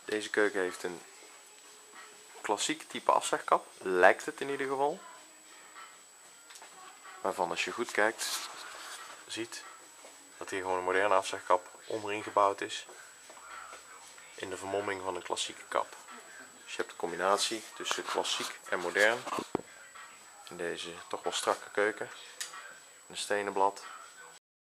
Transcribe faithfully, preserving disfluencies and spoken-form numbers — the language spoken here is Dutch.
Deze keuken heeft een klassiek type afzegkap, lijkt het in ieder geval. Waarvan als je goed kijkt, ziet dat hier gewoon een moderne afzegkap onderin gebouwd is. In de vermomming van een klassieke kap. Dus je hebt een combinatie tussen klassiek en modern. In deze toch wel strakke keuken. Een stenen blad.